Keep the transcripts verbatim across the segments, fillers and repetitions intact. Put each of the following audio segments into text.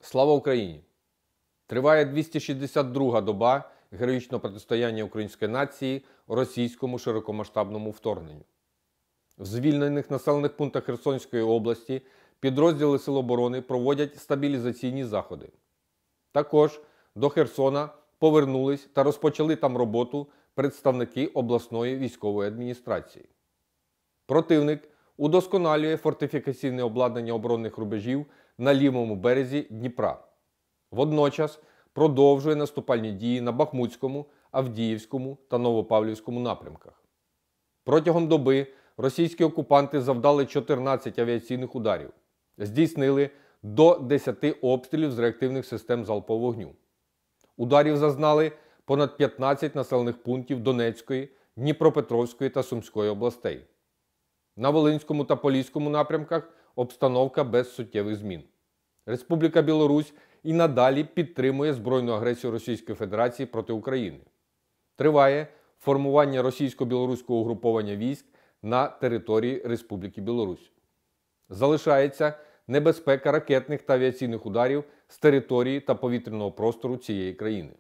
Слава Україні! Триває двісті шістдесят друга доба героїчного протистояння української нації російському широкомасштабному вторгненню. В звільнених населених пунктах Херсонської області підрозділи Сил оборони проводять стабілізаційні заходи. Також до Херсона повернулись та розпочали там роботу представники обласної військової адміністрації. Противник удосконалює фортифікаційне обладнання оборонних рубежів на лівому березі Дніпра. Водночас продовжує наступальні дії на Бахмутському, Авдіївському та Новопавлівському напрямках. Протягом доби російські окупанти завдали чотирнадцять авіаційних ударів, здійснили до десяти обстрілів з реактивних систем залпового вогню. Ударів зазнали понад п'ятнадцять населених пунктів Донецької, Дніпропетровської та Сумської областей. На Волинському та Поліському напрямках обстановка без суттєвих змін. Республіка Білорусь і надалі підтримує збройну агресію Російської Федерації проти України. Триває формування російсько-білоруського угруповання військ на території Республіки Білорусь. Залишається небезпека ракетних та авіаційних ударів з території та повітряного простору цієї країни.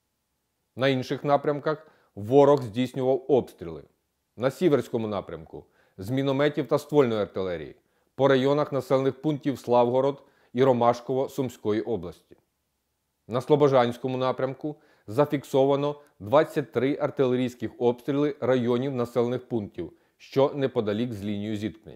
На інших напрямках ворог здійснював обстріли. На Сіверському напрямку – з мінометів та ствольної артилерії, по районах населених пунктів Славгород і Ромашково Сумської області. На Слобожанському напрямку зафіксовано двадцять три артилерійських обстріли районів населених пунктів, що неподалік з лінією зіткнення.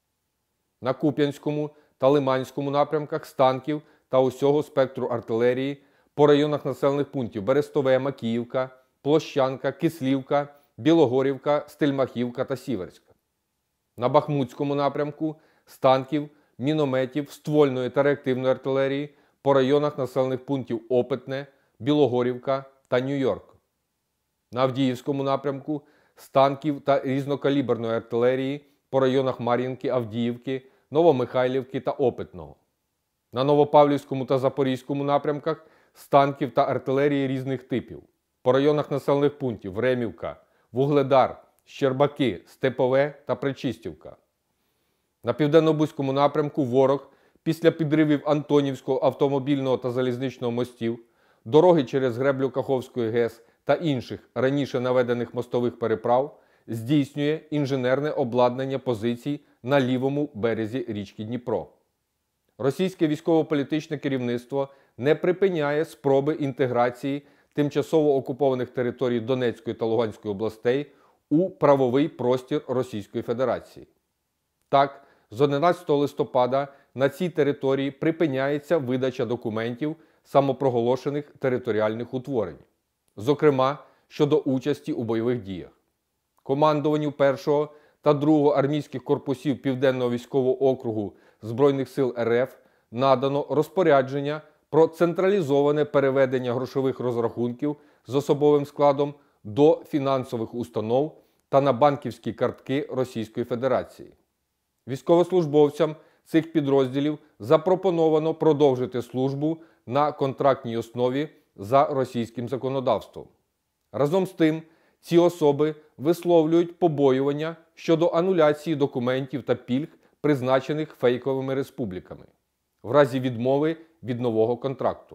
На Куп'янському та Лиманському напрямках з танків та усього спектру артилерії по районах населених пунктів Берестове, Макіївка, Площанка, Кислівка, Білогорівка, Стельмахівка та Сіверська. На Бахмутському напрямку з танків, мінометів, ствольної та реактивної артилерії по районах населених пунктів Опитне, Білогорівка та Нью-Йорк. На Авдіївському напрямку з танків та різнокаліберної артилерії по районах Мар'їнки, Авдіївки, Новомихайлівки та Опитного. На Новопавлівському та Запорізькому напрямках з танків та артилерії різних типів по районах населених пунктів Времівка, Вугледар, Щербаки, Степове та Причистівка. На Південно-Бузькому напрямку ворог після підривів Антонівського автомобільного та залізничного мостів, дороги через греблю Каховської ГЕС та інших раніше наведених мостових переправ здійснює інженерне обладнання позицій на лівому березі річки Дніпро. Російське військово-політичне керівництво не припиняє спроби інтеграції тимчасово окупованих територій Донецької та Луганської областей у правовий простір Російської Федерації. Так, з одинадцятого листопада на цій території припиняється видача документів самопроголошених територіальних утворень, зокрема щодо участі у бойових діях. Командуванню першого та другого армійських корпусів Південного військового округу Збройних сил РФ надано розпорядження про централізоване переведення грошових розрахунків з особовим складом до фінансових установ та на банківські картки Російської Федерації. Військовослужбовцям цих підрозділів запропоновано продовжити службу на контрактній основі за російським законодавством. Разом з тим, ці особи висловлюють побоювання щодо ануляції документів та пільг, призначених фейковими республіками, в разі відмови від нового контракту.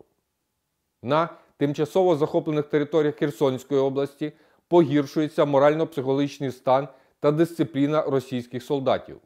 На тимчасово захоплених територіях Херсонської області погіршується морально-психологічний стан та дисципліна російських солдатів.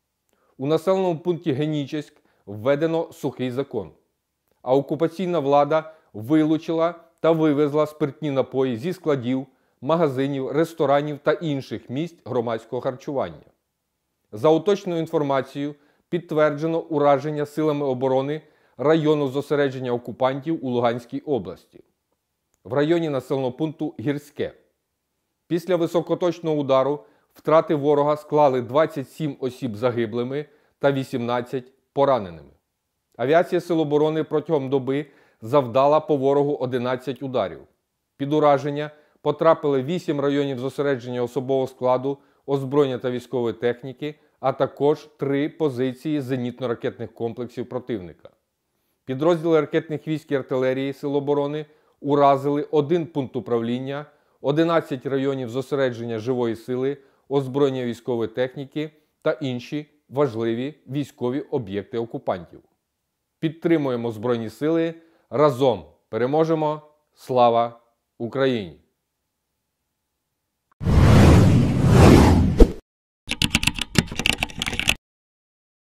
У населеному пункті Генічеськ введено сухий закон, а окупаційна влада вилучила та вивезла спиртні напої зі складів, магазинів, ресторанів та інших місць громадського харчування. За уточненою інформацією, підтверджено ураження силами оборони району зосередження окупантів у Луганській області, в районі населеного пункту Гірське. Після високоточного удару втрати ворога склали двадцять сім осіб загиблими та вісімнадцять пораненими. Авіація Сил оборони протягом доби завдала по ворогу одинадцять ударів. Під ураження потрапили вісім районів зосередження особового складу, озброєння та військової техніки, а також три позиції зенітно-ракетних комплексів противника. Підрозділи ракетних військ і артилерії Сил оборони уразили один пункт управління, одинадцять районів зосередження живої сили, озброєння військової техніки та інші важливі військові об'єкти окупантів. Підтримуємо Збройні Сили. Разом переможемо. Слава Україні!